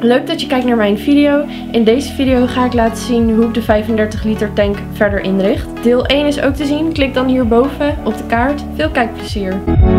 Leuk dat je kijkt naar mijn video. In deze video ga ik laten zien hoe ik de 35 liter tank verder inricht. Deel 1 is ook te zien. Klik dan hierboven op de kaart. Veel kijkplezier!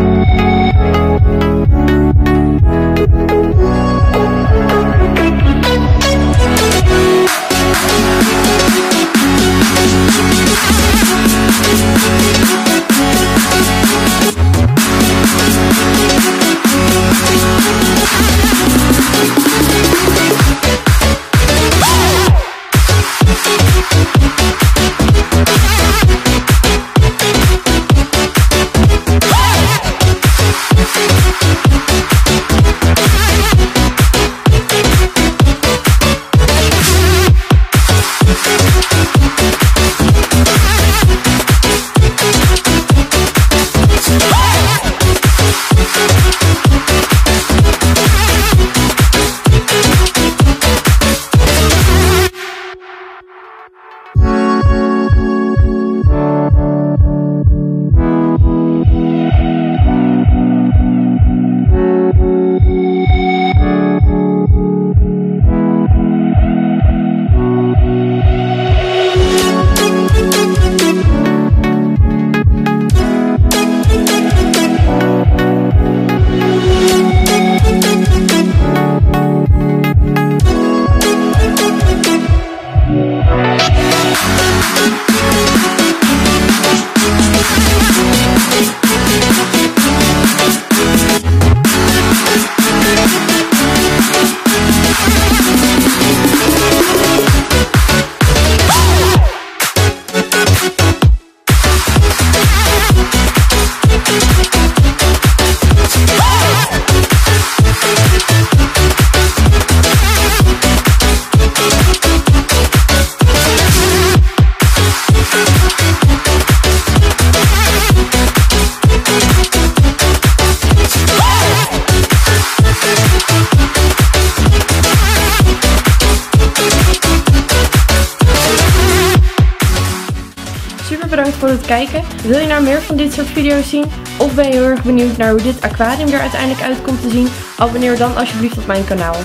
Super bedankt voor het kijken. Wil je nou meer van dit soort video's zien? Of ben je heel erg benieuwd naar hoe dit aquarium er uiteindelijk uit komt te zien? Abonneer dan alsjeblieft op mijn kanaal.